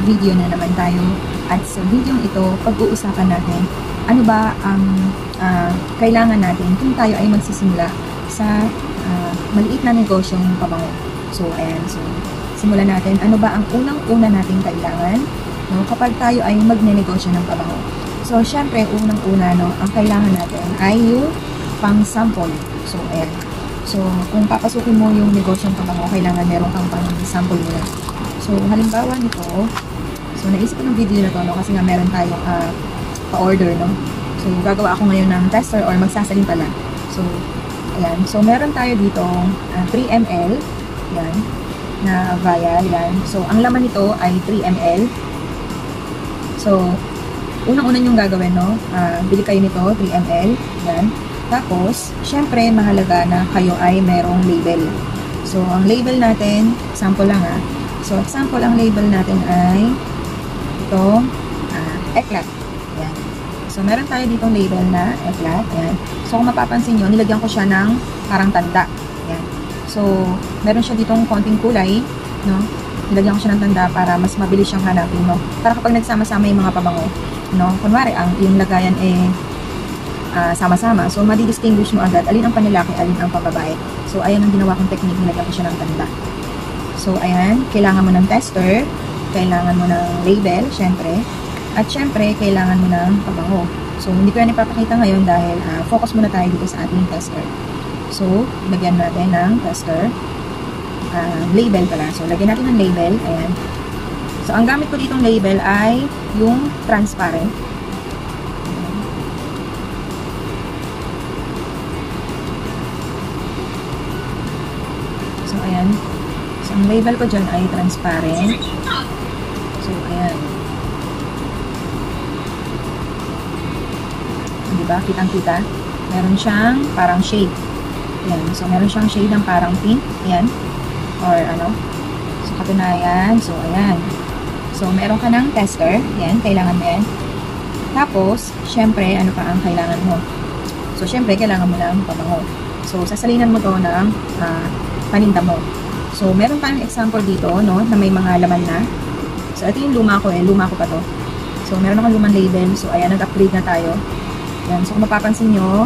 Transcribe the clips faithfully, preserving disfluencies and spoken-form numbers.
video na naman tayo. At sa video ito, pag-uusapan natin ano ba ang uh, kailangan natin kung tayo ay magsisimula sa uh, maliit na negosyong pabango. So, ayan. So, simulan natin. Ano ba ang unang-una nating kailangan, no, kapag tayo ay magne-negosyo ng pabango? So, syempre, unang-una, no, ang kailangan natin ay yung pang-sample. So, ayan. So, kung papasukin mo yung negosyong pabango, kailangan meron kang pang-sample muna. So, halimbawa nito, so, naisip ko ng video na to, no, kasi nga meron tayong uh, pa-order, no. So, gagawa ako ngayon ng tester or magsasalin pala. So, ayan. So, meron tayo dito uh, three milliliters, yan, na vial, yan. So, ang laman nito ay three milliliters. So, unang-una yung gagawin, no, uh, bili kayo nito, three milliliters, yan. Tapos, syempre, mahalaga na kayo ay merong label. So, ang label natin, sample lang ha. So, example, ang label natin ay ito, uh, Eclat. Yan. So, meron tayo ditong label na Eclat. Yan. So, kung mapapansin nyo, nilagyan ko siya ng parang tanda. Yan. So, meron siya ditong konting kulay, no? Nilagyan ko siya ng tanda para mas mabilis siyang hanapin, no? Para kapag nagsama-sama yung mga pabango, no? Kunwari, ang yung lagayan eh uh, sama-sama. So, madidistinguish mo agad alin ang panlalaki, alin ang pababae. So, ayan ang ginawa kong technique. Nilagyan ko siya ng tanda. So, ayan. Kailangan mo ng tester. Kailangan mo ng label, syempre. At syempre, kailangan mo ng pabango. So, hindi ko yan ipapakita ngayon dahil uh, focus muna tayo dito sa ating tester. So, lagyan natin ng tester. Uh, label pala. So, lagyan natin ng label. Ayan. So, ang gamit ko ditong label ay yung transparent. So, ayan. So, ang label ko dyan ay transparent. So, ayan. Diba? Kitang-kita. Meron siyang parang shade. Ayan. So, meron siyang shade ng parang pink. Ayan. Or ano. So, katunayan. So, ayan. So, meron ka ng tester. Ayan. Kailangan mo yan. Tapos, syempre, ano pa ang kailangan mo? So, syempre, kailangan mo ng pabango. So, sasalinan mo to ng uh, paninda mo. So, meron tayong example dito, no, na may mga laman na. So, ito yung luma ko eh. Luma ko pa to. So, meron akong lumang label. So, ayan, nag-upgrade na tayo. Ayan. So, kung mapapansin nyo,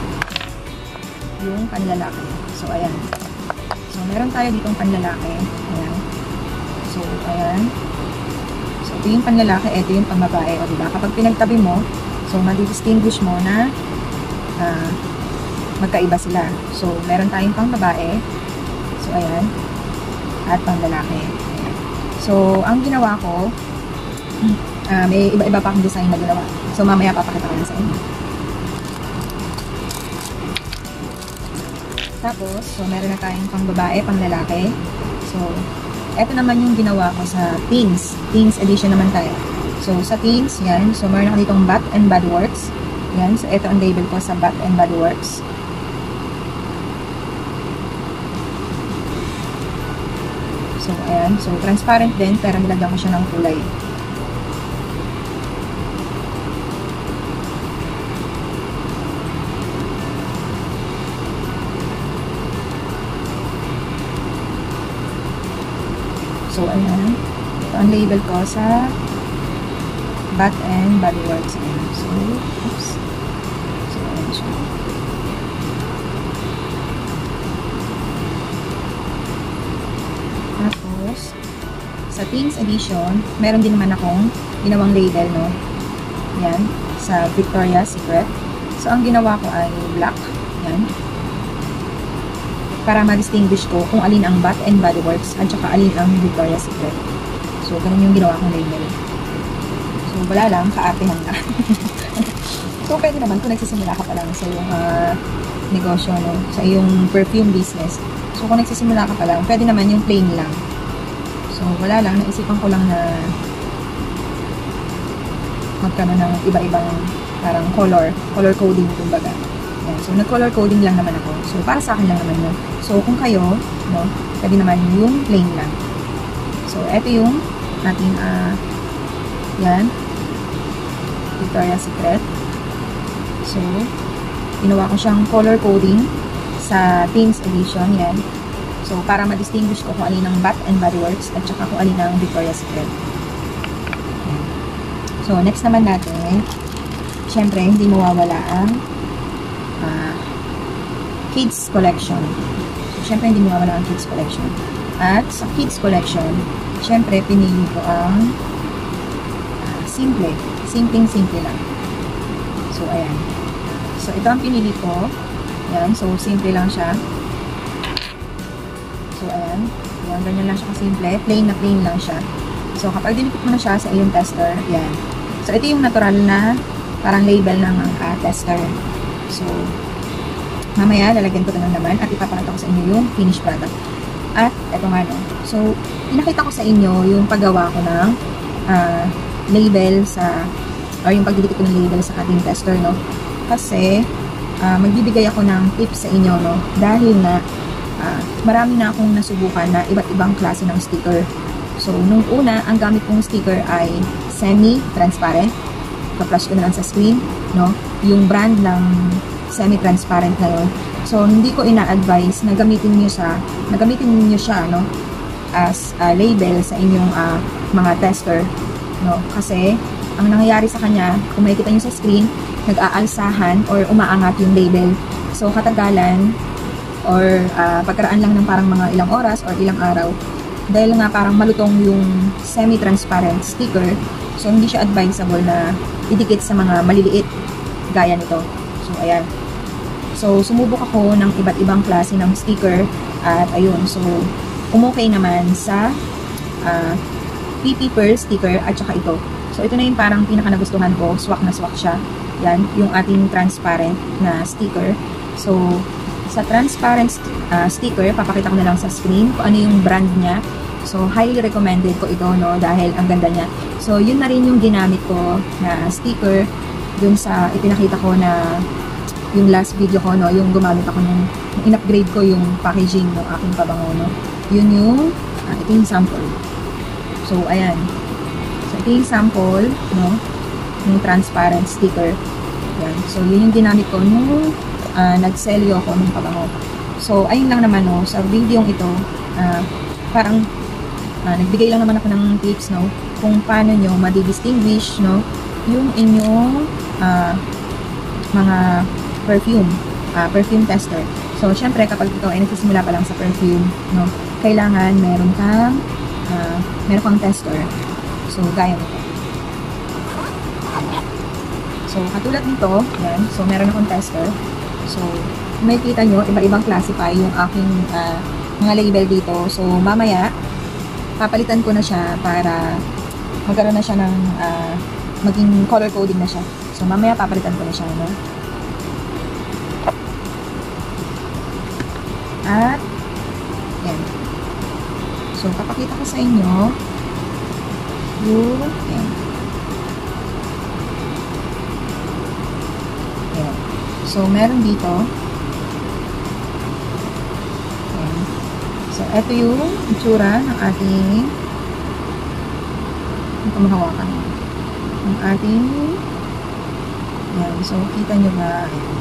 yung panlalaki. So, ayan. So, meron tayo ditong panlalaki. Ayan. So, ayan. So, ito yung panlalaki. Ito yung pambabae. O, diba? Kapag pinagtabi mo, so, madidistinguish mo na uh, magkaiba sila. So, meron tayong pambabae. So, ayan. At panglalaki. Ayan. So, ang ginawa ko, uh, may iba-iba pa akong design na ginawa. So, mamaya papakita ko na sa inyo. Tapos, so, meron na tayong pangbabae, panglalaki. So, eto naman yung ginawa ko sa Teens. Teens edition naman tayo. So, sa Teens, yan. So, meron ako ditong Bath and Body Works. Yan. So, eto ang label ko sa Bath and Body Works. So, ayan. So, transparent din, pero nilagyan ko siya ng kulay. So, ayan. Ito ang label ko sa Bath and Body Works. Ayan. So, oops. So, ayan siya. Tapos, sa Teens Edition, meron din naman akong ginawang label, no? Yan. Sa Victoria's Secret. So, ang ginawa ko ay black. Yan. Para ma-distinguish ko kung alin ang Bath and Body Works at saka alin ang Victoria's Secret. So, ganun yung ginawa kong label. So, wala lang, kaartehan ka. So, pwede naman kung nagsisimula ka pa lang sa iyong uh, negosyo, no? Sa iyong perfume business. So, kung nagsisimula ka pa lang, pwede naman yung plain lang. So, wala lang, naisipan ko lang na magkaroon ng iba-ibang parang color, color coding, kumbaga. Yan. So, nag-color coding lang naman ako. So, para sa akin lang naman yun. So, kung kayo, no, pwede naman yung plain lang. So, eto yung ating, ah, uh, yan, Victoria's Secret. So, ginawa ko siyang color coding sa Teens Edition, yan. So, para ma-distinguish ko kung alin ang Bath and Body Works at saka kung alin ang Victoria's Secret. So, next naman natin, syempre, hindi mawawala ang uh, kids collection. So, syempre, hindi mawawala ang kids collection. At sa kids collection, syempre, pinili ko ang uh, simple. Simpleng-simple lang. So, ayan. So, ito ang pinili ko. Ayan. So, simple lang siya. So, ayan. Ayan, ganyan lang siya kasimple. Plain na plain lang siya. So, kapag dinikit mo na siya sa iyong tester, ayan. So, ito yung natural na parang label ng uh, tester. So, mamaya, lalagyan ko ito ng laman at ipapakita ko sa inyo yung finished product. At, ito nga no. So, pinakita ko sa inyo yung paggawa ko ng uh, label sa or yung pagdidikit ko ng label sa ating tester, no? Kasi, uh, magbibigay ako ng tips sa inyo, no? Dahil na, uh, marami na akong nasubukan na iba't ibang klase ng sticker. So, nung una, ang gamit kong sticker ay semi-transparent. Pa-flash ko na lang sa screen, no? Yung brand ng semi-transparent na yun. So, hindi ko ina-advise na gamitin niyo siya, na gamitin niyo siya, no? As a label sa inyong uh, mga tester, no? Kasi, ang nangyayari sa kanya, kung makikita nyo sa screen, nag-aalsahan or umaangat yung label. So, katagalan or uh, pagkaraan lang ng parang mga ilang oras or ilang araw, dahil nga parang malutong yung semi-transparent sticker, so hindi siya advisable na idikit sa mga maliliit gaya nito. So, ayan. So, sumubok ako ng iba't ibang klase ng sticker at ayun, so, umokay naman sa uh, P P Pearl sticker at saka ito. So, ito na yung parang pinaka nagustuhan ko. Swak na swak siya. Yan, yung ating transparent na sticker. So, sa transparent uh, sticker, papakita ko na lang sa screen kung ano yung brand niya. So, highly recommended ko ito, no? Dahil ang ganda niya. So, yun na rin yung ginamit ko na sticker dun sa ipinakita ko na yung last video ko, no? Yung gumamit ako nung in-upgrade ko yung packaging ng aking pabango, no? Yun yung, uh, ito yung sample. So, ayan. So, ito yung sample, no? Yung transparent sticker. Yan. So, yun yung ginamit ko nung uh, nag-selyo ako ng pabango. So, ayun lang naman, no? Sa video ito, uh, parang uh, nagbigay lang naman ako ng tips, no? Kung paano nyo madidistinguish, no? Yung inyong uh, mga perfume. Uh, perfume tester. So, syempre, kapag ikaw ay nagsisimula pa lang sa perfume, no? Kailangan meron kang uh, meron kang tester. So, gaya nito. So, katulad nito, yan. So, meron akong tester. So, may kita nyo, iba-ibang classify yung aking uh, mga label dito. So, mamaya, papalitan ko na siya para magkaroon na siya ng uh, maging color coding na siya. So, mamaya papalitan ko na siya, no? At, yan. So, papakita ko sa inyo yung, yan. Yan. So, meron dito. Yan. So, ito yung itsura ng ating, hindi ko mahawakan. Ang ating, yan. So, kita nyo ba? Yan.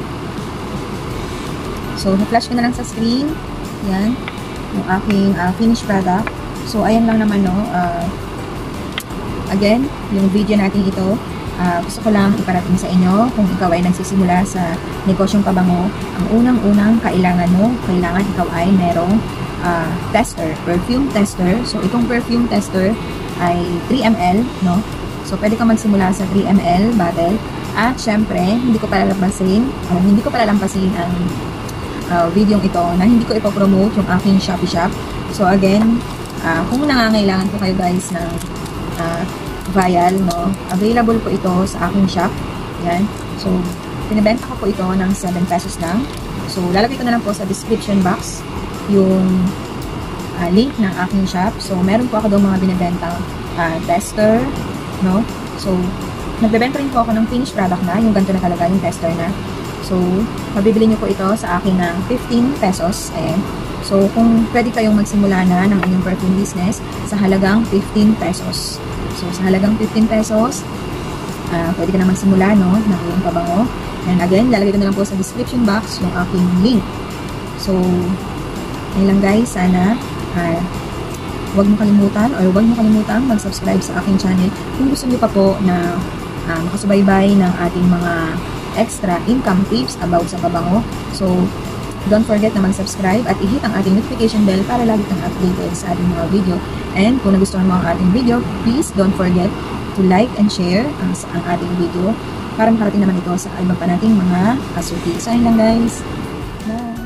So, na-flash ko na lang sa screen. Yan. Yung aking uh, finished product. So, ayan lang naman, no. Uh, again, yung video natin ito, uh, gusto ko lang iparating sa inyo kung ikaw ay nagsisimula sa negosyong pabango. Ang unang-unang kailangan mo, kailangan ikaw ay merong uh, tester, perfume tester. So, itong perfume tester ay three milliliters, no. So, pwede ka magsimula sa three milliliters bottle. At, syempre, hindi ko palalampasin, uh, hindi ko palalampasin ang Uh, video ito na hindi ko ipopromote yung aking Shopee shop. So again, uh, kung nangangailangan po kayo guys ng uh, vial, no, available po ito sa aking shop. Yan. So, pinibenta ko po ito ng seven pesos lang. So, lalagay ko na lang po sa description box yung uh, link ng aking shop. So, meron po ako doon mga binibenta uh, tester, no. So, nagbebenta rin po ako ng finished product na, yung ganito na talaga yung tester na. So, mabibili nyo po ito sa akin ng fifteen pesos. Ayan. So, kung pwede kayong magsimula na ng inyong perfume business sa halagang fifteen pesos. So, sa halagang fifteen pesos, uh, pwede ka na magsimula, no, ng iyong pabango. And again, lalagay ko na lang po sa description box yung aking link. So, ayun lang guys. Sana uh, huwag mo kalimutan or huwag mo kalimutan mag-subscribe sa aking channel kung gusto niyo pa po na uh, makasubaybay ng ating mga extra income tips about sa pabango. So, don't forget na mag-subscribe at i-hit ang ating notification bell para lagi kang updated sa ating mga video. And kung nagustuhan mo ang ating video, please don't forget to like and share ang, ang ating video para makarating naman ito sa iba pa nating mga kasuki. So, ayun lang guys. Bye!